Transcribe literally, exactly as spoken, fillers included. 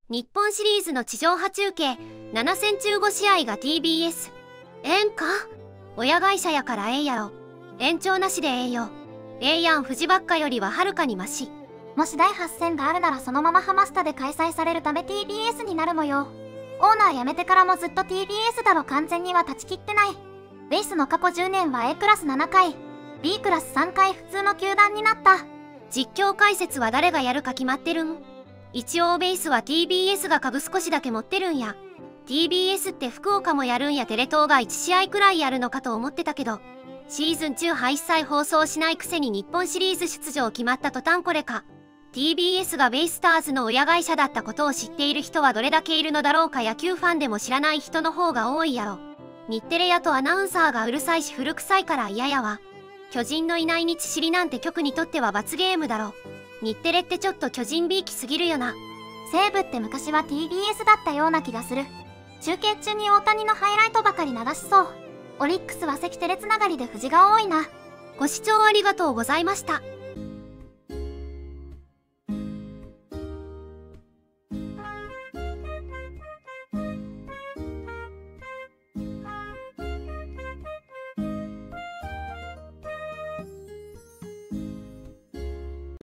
日本シリーズの地上波中継なな戦中ご試合が ティービーエス。ええんか？親会社やからええやろ。延長なしでええよ。ええやん、フジばっかよりははるかにマシ。 もしだいはち戦があるならそのままハマスタで開催されるため ティービーエス になるもよ。オーナー辞めてからもずっと ティービーエス だろ。完全には断ち切ってない。ベースの過去じゅうねんは A クラスななかい、B クラスさんかい普通の球団になった。 実況解説は誰がやるか決まってるん？一応ベースは ティービーエス が株少しだけ持ってるんや。ティービーエス って福岡もやるんや。テレ東がいち試合くらいやるのかと思ってたけど、シーズン中は一切放送しないくせに日本シリーズ出場決まった途端これか。ティービーエス がベイスターズの親会社だったことを知っている人はどれだけいるのだろうか。野球ファンでも知らない人の方が多いやろ。日テレやとアナウンサーがうるさいし古臭いから嫌やわ。巨人のいない日知りなんて局にとっては罰ゲームだろ。日テレってちょっと巨人びいきすぎるよな。 西武って昔は ティービーエス だったような気がする。中継中に大谷のハイライトばかり流しそう。オリックスは関テレつながりで藤が多いな。 ご視聴ありがとうございました。